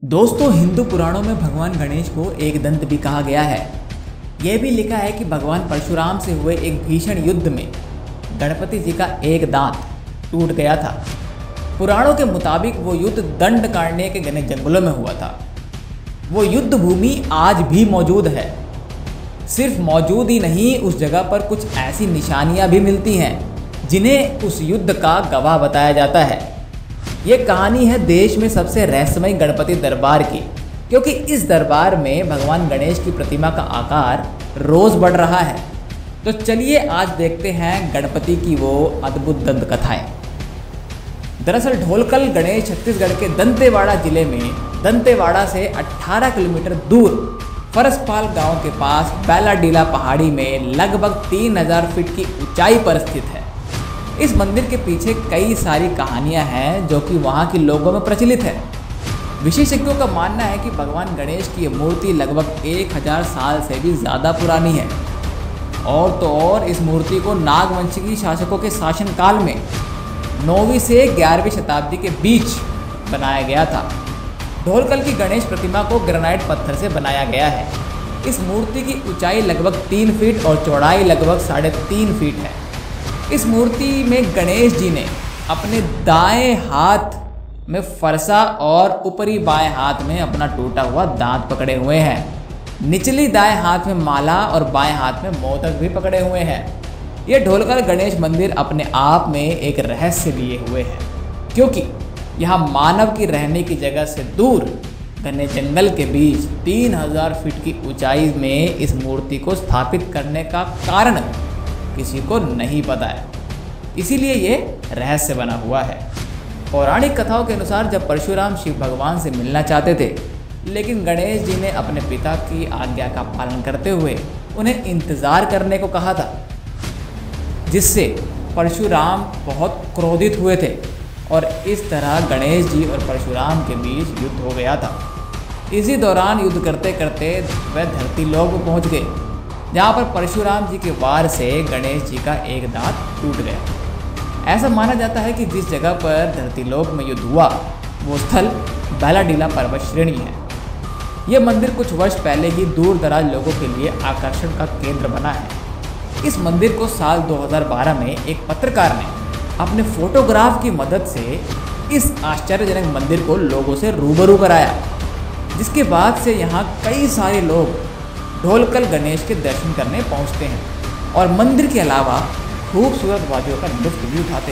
दोस्तों, हिंदू पुराणों में भगवान गणेश को एक दंत भी कहा गया है। यह भी लिखा है कि भगवान परशुराम से हुए एक भीषण युद्ध में गणपति जी का एक दांत टूट गया था। पुराणों के मुताबिक वो युद्ध दंडकारण्य के घने जंगलों में हुआ था। वो युद्ध भूमि आज भी मौजूद है। सिर्फ मौजूद ही नहीं, उस जगह पर कुछ ऐसी निशानियां भी मिलती हैं जिन्हें उस युद्ध का गवाह बताया जाता है। ये कहानी है देश में सबसे रहस्यमय गणपति दरबार की, क्योंकि इस दरबार में भगवान गणेश की प्रतिमा का आकार रोज बढ़ रहा है। तो चलिए आज देखते हैं गणपति की वो अद्भुत दंत कथाएं। दरअसल ढोलकल गणेश छत्तीसगढ़ के दंतेवाड़ा जिले में दंतेवाड़ा से 18 किलोमीटर दूर फरसपाल गांव के पास बैलाडीला पहाड़ी में लगभग 3000 फीट की ऊंचाई पर स्थित है। इस मंदिर के पीछे कई सारी कहानियां हैं जो कि वहां के लोगों में प्रचलित है। विशेषज्ञों का मानना है कि भगवान गणेश की मूर्ति लगभग 1000 साल से भी ज़्यादा पुरानी है। और तो और इस मूर्ति को नागवंशी शासकों के शासनकाल में 9वीं से 11वीं शताब्दी के बीच बनाया गया था। ढोलकल की गणेश प्रतिमा को ग्रेनाइट पत्थर से बनाया गया है। इस मूर्ति की ऊंचाई लगभग 3 फीट और चौड़ाई लगभग 3.5 फीट है। इस मूर्ति में गणेश जी ने अपने दाएं हाथ में फरसा और ऊपरी बाएं हाथ में अपना टूटा हुआ दांत पकड़े हुए हैं। निचली दाएं हाथ में माला और बाएं हाथ में मोदक भी पकड़े हुए हैं। यह ढोलकल गणेश मंदिर अपने आप में एक रहस्य लिए हुए है, क्योंकि यहाँ मानव की रहने की जगह से दूर घने जंगल के बीच 3000 फीट की ऊंचाई में इस मूर्ति को स्थापित करने का कारण किसी को नहीं पता है। इसीलिए ये रहस्य बना हुआ है। पौराणिक कथाओं के अनुसार जब परशुराम शिव भगवान से मिलना चाहते थे, लेकिन गणेश जी ने अपने पिता की आज्ञा का पालन करते हुए उन्हें इंतज़ार करने को कहा था, जिससे परशुराम बहुत क्रोधित हुए थे और इस तरह गणेश जी और परशुराम के बीच युद्ध हो गया था। इसी दौरान युद्ध करते करते वह धरती लोक में पहुँच गए, जहाँ पर परशुराम जी के वार से गणेश जी का एक दांत टूट गया। ऐसा माना जाता है कि जिस जगह पर धरतीलोक में युद्ध हुआ वो स्थल बैलाडीला पर्वत श्रेणी है। यह मंदिर कुछ वर्ष पहले ही दूर दराज लोगों के लिए आकर्षण का केंद्र बना है। इस मंदिर को साल 2012 में एक पत्रकार ने अपने फोटोग्राफ की मदद से इस आश्चर्यजनक मंदिर को लोगों से रूबरू कराया, जिसके बाद से यहाँ कई सारे लोग ढोलकल गणेश के दर्शन करने पहुंचते हैं और मंदिर के अलावा खूबसूरत वादियों का लुत्फ भी उठाते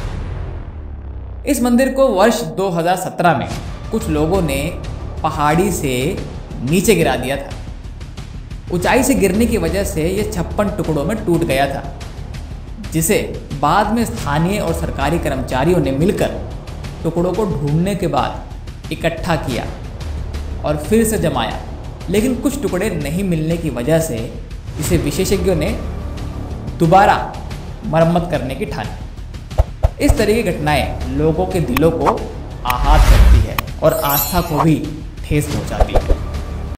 हैं। इस मंदिर को वर्ष 2017 में कुछ लोगों ने पहाड़ी से नीचे गिरा दिया था। ऊंचाई से गिरने की वजह से यह 56 टुकड़ों में टूट गया था, जिसे बाद में स्थानीय और सरकारी कर्मचारियों ने मिलकर टुकड़ों को ढूंढने के बाद इकट्ठा किया और फिर से जमाया। लेकिन कुछ टुकड़े नहीं मिलने की वजह से इसे विशेषज्ञों ने दोबारा मरम्मत करने की ठानी। इस तरह की घटनाएं लोगों के दिलों को आहत करती है और आस्था को भी ठेस पहुंचाती है।